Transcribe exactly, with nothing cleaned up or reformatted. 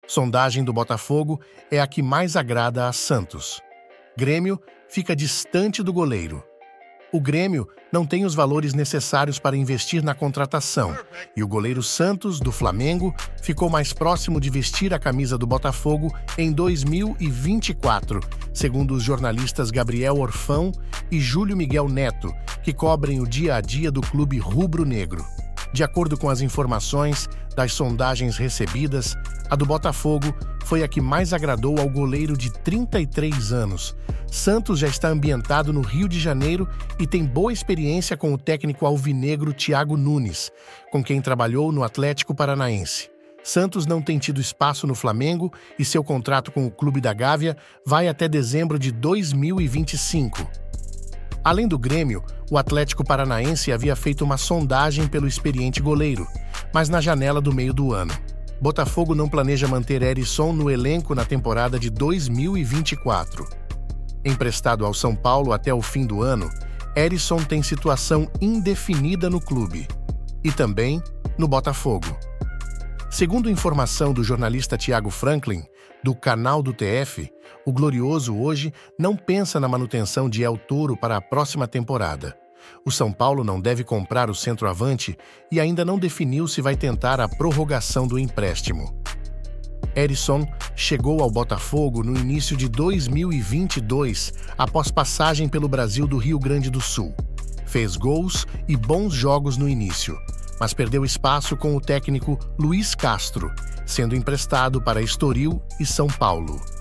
Sondagem do Botafogo é a que mais agrada a Santos. Grêmio fica distante do goleiro. O Grêmio não tem os valores necessários para investir na contratação, e o goleiro Santos, do Flamengo, ficou mais próximo de vestir a camisa do Botafogo em dois mil e vinte e quatro, segundo os jornalistas Gabriel Orfão e Júlio Miguel Neto, que cobrem o dia a dia do clube rubro-negro. De acordo com as informações das sondagens recebidas, a do Botafogo foi a que mais agradou ao goleiro de trinta e três anos. Santos já está ambientado no Rio de Janeiro e tem boa experiência com o técnico alvinegro Thiago Nunes, com quem trabalhou no Atlético Paranaense. Santos não tem tido espaço no Flamengo e seu contrato com o Clube da Gávea vai até dezembro de dois mil e vinte e cinco. Além do Grêmio, o Atlético Paranaense havia feito uma sondagem pelo experiente goleiro, mas na janela do meio do ano. Botafogo não planeja manter Herisson no elenco na temporada de dois mil e vinte e quatro. Emprestado ao São Paulo até o fim do ano, Herisson tem situação indefinida no clube e também no Botafogo. Segundo informação do jornalista Thiago Franklin, do canal do T F, o Glorioso hoje não pensa na manutenção de El Toro para a próxima temporada. O São Paulo não deve comprar o centroavante e ainda não definiu se vai tentar a prorrogação do empréstimo. Herisson chegou ao Botafogo no início de dois mil e vinte e dois, após passagem pelo Brasil do Rio Grande do Sul. Fez gols e bons jogos no início, mas perdeu espaço com o técnico Luiz Castro, sendo emprestado para Estoril e São Paulo.